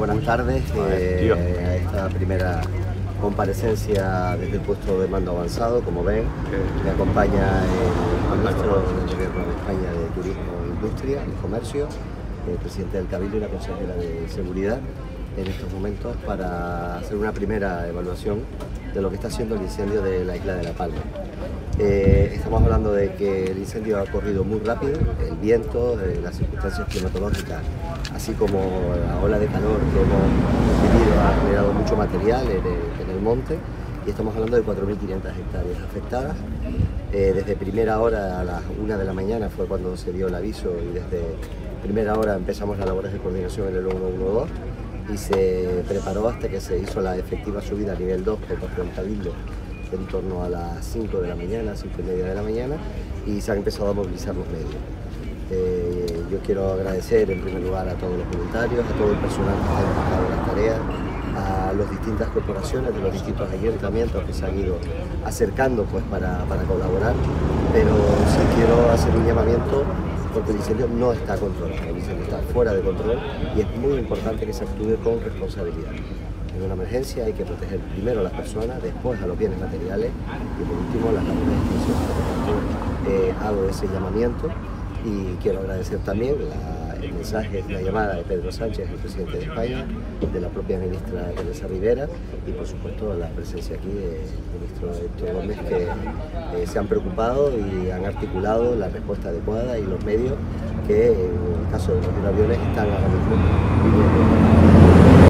buenas tardes a esta primera comparecencia desde el puesto de mando avanzado. Como ven, me acompaña el ministro del Gobierno de España de Turismo e Industria y Comercio, el presidente del Cabildo y la consejera de Seguridad en estos momentos para hacer una primera evaluación de lo que está haciendo el incendio de la isla de La Palma. Estamos hablando de que el incendio ha corrido muy rápido, el viento, las circunstancias climatológicas, así como la ola de calor que hemos vivido ha generado mucho material en el monte, y estamos hablando de 4.500 hectáreas afectadas. Desde primera hora a las 1 de la mañana fue cuando se dio el aviso, y desde primera hora empezamos las labores de coordinación en el 112 y se preparó hasta que se hizo la efectiva subida a nivel 2 por parte del Cabildo en torno a las 5 de la mañana, 5:30 de la mañana, y se han empezado a movilizar los medios. Yo quiero agradecer en primer lugar a todos los voluntarios, a todo el personal que ha empujado las tareas, a las distintas corporaciones de los distintos ayuntamientos que se han ido acercando para colaborar, pero sí quiero hacer un llamamiento porque el incendio no está controlado, el incendio está fuera de control y es muy importante que se actúe con responsabilidad. En una emergencia hay que proteger primero a las personas, después a los bienes materiales y por último las labores de extinción. Hago ese llamamiento y quiero agradecer también el mensaje, la llamada de Pedro Sánchez, el presidente de España, de la propia ministra Teresa Rivera y por supuesto la presencia aquí del ministro Héctor Gómez, que se han preocupado y han articulado la respuesta adecuada y los medios que en el caso de los aviones están ahora mismo viviendo.